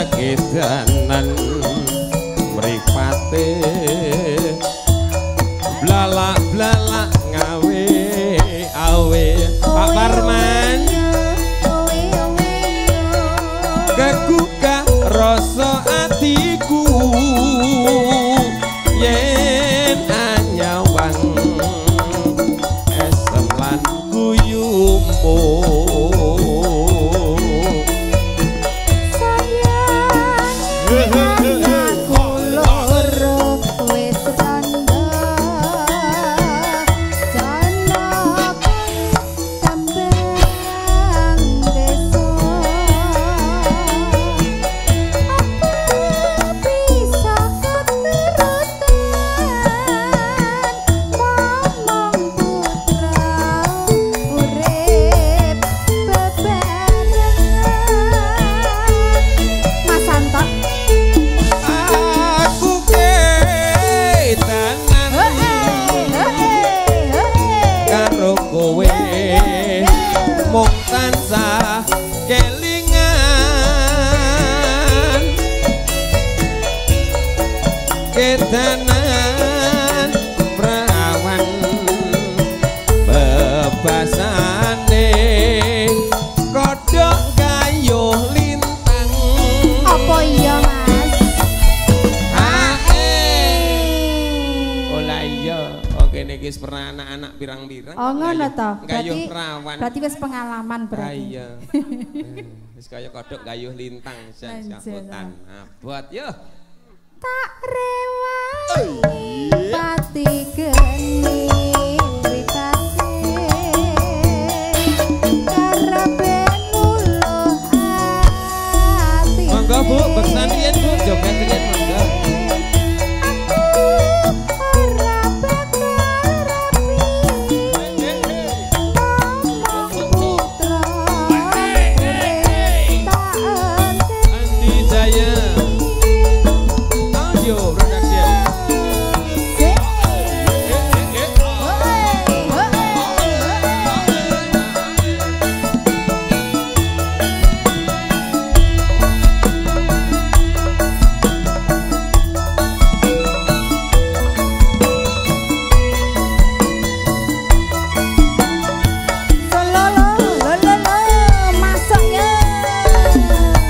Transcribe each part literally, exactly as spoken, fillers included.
kedanan mripate blalak-blalak ngawe awe Pak Parman kegugah rasa atiku yen anyawang esem lan guyumu kedanan perawan bebasane kodok gayuh lintang apa iya mas ae olah iya oke niki wis pernah anak-anak pirang-pirang oh ngono to gayuh perawan berarti wis pengalaman berarti iya wis kaya kodok gayuh lintang sapotan abot yo tak rewangi pati geni mripate karepe nuluh ati monggo Bu beksan riyen Bu joget riyen monggo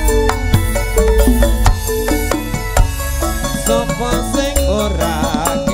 sapa sing ora